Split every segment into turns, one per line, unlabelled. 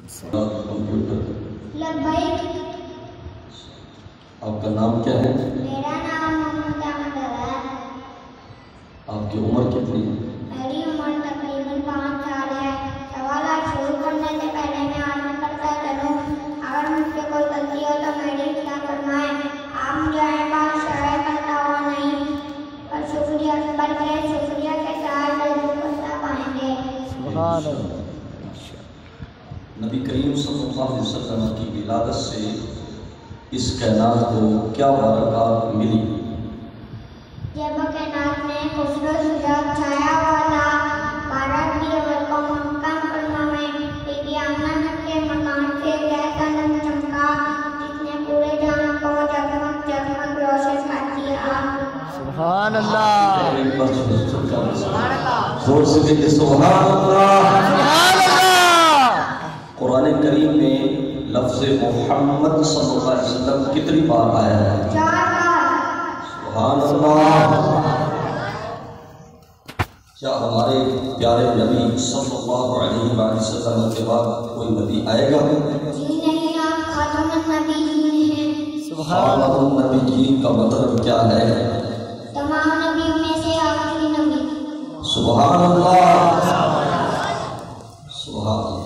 Computer
لبیک.
آپ کا نام کیا ہے؟
میرا نام محمد احمد ہے.
آپ کی عمر کتنی ہے؟
میری عمر تقریباً 5 سال ہے. سوالات شروع کرنے سے پہلے میں عرض کرتا چلوں، اگر مجھ سے کوئی غلطی ہو تو میری اصلاح فرمائیں. آپ مجھے بات شرح کرتا ہوا نہیں پر شکریہ کے ساتھ ضرور کرتا پائیں گے.
سبحان اللہ.
نبی کریم صلی اللہ علیہ وسلم کی ولادت سے اس کائنات کو کیا برکات ملی؟
جب کائنات میں حسن و شجاعت چھایا ہوا تھا، 12 ربیع کو مکہ مکرمہ میں بی بی آمنہ کے مکان سے ایک ایسا نور چمکا جس نے پورے جہاں کو جگمگ جگمگ روشن کر دیا.
سبحان اللہ.
زور سے کہتے سبحان اللہ.
سبحان اللہ.
قرآن کریم میں لفظ محمد صلی اللہ علیہ وسلم کتنی بار آیا ہے؟
4 بار.
سبحان اللہ. کیا ہمارے پیارے نبی صلی اللہ علیہ وسلم کے بعد کوئی نبی آئے گا؟
جی نہیں، آپ خاتم النبیین ہیں.
سبحان
خاتم
اللہ.
النبیین کا مطلب کیا ہے؟
تمام نبیوں میں سے آخری نبی.
سبحان اللہ. سبحان اللہ.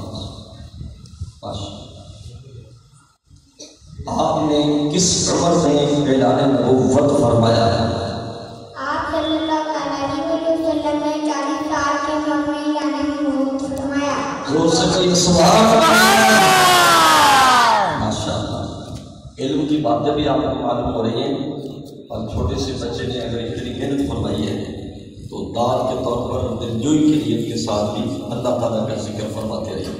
آپ نے کس عمر میں اعلان نبوت فرمایا ہے؟
آپ صلی اللہ علیہ وسلم نے 40 سال کی عمر میں اعلان نبوت فرمایا.
زور سے کہیے سبحان اللہ. ماشاء اللہ. علم کی باتیں بھی آپ کو معلوم ہو رہی ہیں، اور چھوٹے سے بچے نے اگر اتنی محنت فرمائی ہے تو داد کے طور پر دلجوئی کی نیت کے ساتھ بھی اللہ تعالیٰ کا ذکر فرماتے رہے.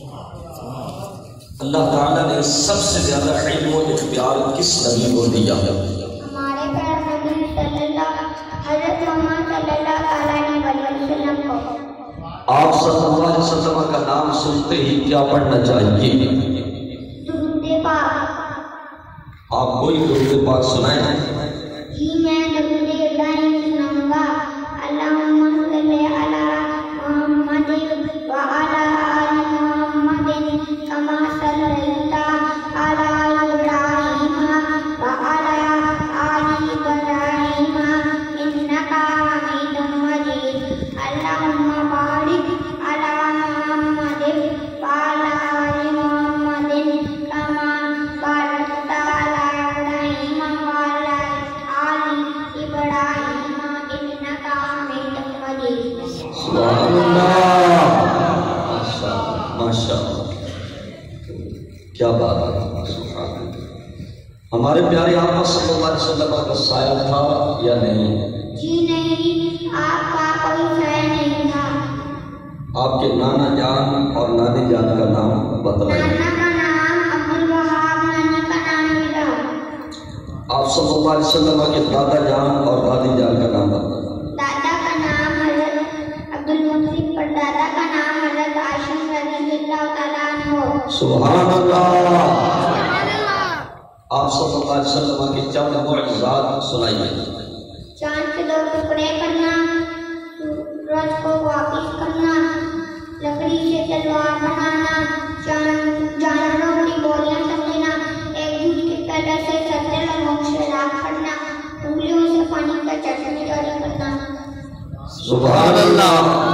اللہ تعالیٰ نے سب سے زیادہ علم و اختیار کس نبی کو دیا؟
ہمارے پیارے نبی حضرت محمد صلی اللہ علیہ وسلم کو.
آپ صلی اللہ علیہ وسلم کا نام سنتے ہی کیا پڑھنا چاہیے؟
درود پاک.
آپ کوئی درود پاک سنائیں.
جی میں درود ابراہیم سناؤں گا. اللہم صلی علی محمد و علی آل محمد کما صلیت علی ابراہیم و علی آل ابراہیم انک حمید مجید. اللہم بارک علی محمد و علی آل محمد کما بارکت علی ابراہیم و علی آل ابراہیم انک حمید مجید.
سبحان اللہ. ماشاء اللہ. کیا بات ہے. سبحان اللہ. ہمارے پیارے آقا صلی اللہ علیہ وسلم کا سایہ تھا یا نہیں؟
جی نہیں، آپ کا کوئی سایہ نہیں تھا.
آپ کے نانا جان اور نانی جان کا نام بتلائیں.
نانا کا نام عبدالوہاب، نانی کا نام میرا.
آپ صلی اللہ علیہ وسلم کے دادا جان اور دادی جان کا نام بتلائیں.
دادا کا نام حضرت عبدالمطلب، پر دادا کا نام حضرت ہاشم رضی اللہ تعالیٰ عنہ.
سبحان اللہ. آپ صلی اللہ علیہ وسلم کے چند معجزات سنائیے.
چاند کے 2 ٹکڑے کرنا، سورج کو واپس کرنا، لکڑی سے تلوار بنانا، جانوروں کی بولیاں سمجھنا، ایک دودھ کے پیالے سے 70 لوگوں سے راک کرنا، انگلیوں سے پانی کا چشمہ جاری کرنا.
سبحان اللہ.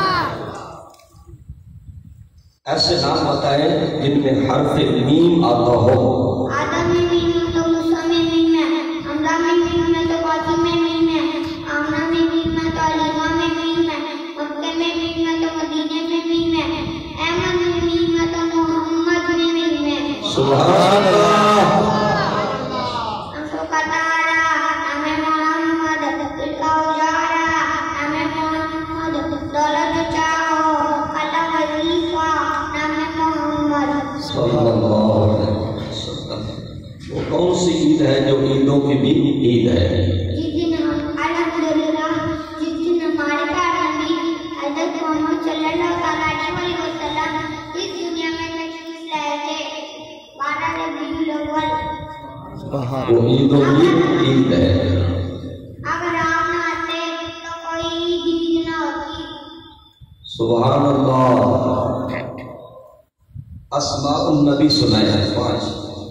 ایسے نام بتائیں جن میں حرف میم آتا ہو.
آدم میں میم ہے تو موسیٰ میں میم ہے، حمزہ میں میم ہے تو قاسم میں میم ہے، آمنہ میں میم ہے تو علیمہ میں میم ہے، مکہ میں میم ہے تو مدینے میں میم ہے، احمد میں میم ہے تو محمد میں میم ہے.
سبحان اللہ.
آنکھوں کا تارا نام محمد، دل کا اجالا نام محمد، دولت چاہو قلم وظیفہ نام محمد.
صلی اللہ علیہ وسلم. وہ کون سی عید ہے جو عیدوں کی بھی عید ہے؟
جس دن الحمدللہ جس دن ہمارے پیارے نبی حضرت محمد صلی اللہ علیہ وسلم اس دنیا میں تشریف لائے تھے. 12 ربیع الاول.
وہ عیدوں کی عید ہے.
اگر آپ نہ آتے تو کوئی عید نہ ہوتی.
سبحان اللہ. اسماء النبی سنائے ہیں 5.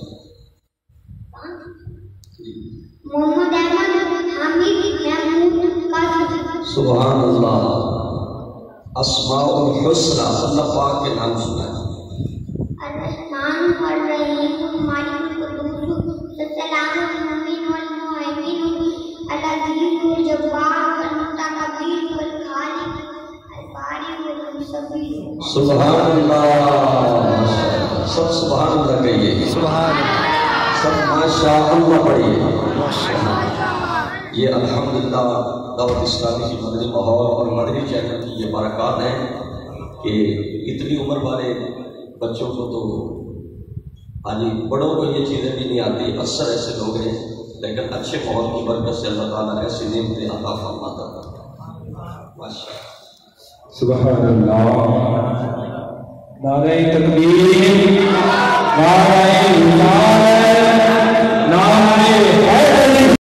محمد احمد حامد محمود قاسم.
سبحان اللہ. اسماء الحسنى اللہ پاک کے نام سنائے.
الرحمن الرحیم المالک القدوس السلام المؤمن والمهيمن العزیز الجبار المتکبر والخالق البارئ والمصور.
سبحان اللہ. سب سبحان اللہ کہیے.
سبحان اللہ.
سب ماشاء اللہ پڑھیے. یہ الحمدللہ دعوت اسلامی کی مدنی ماحول اور مدنی چینل کی یہ برکات ہیں کہ اتنی عمر والے بچوں کو تو حالی بڑوں کو یہ چیزیں بھی نہیں آتی. اکثر ایسے لوگ ہیں لیکن اچھے ماحول کی برکت سے اللہ تعالیٰ ایسی نعمتیں عطا فرماتا ہے. ماشاءاللہ.
سبحان اللہ. نعرہ تکبیر.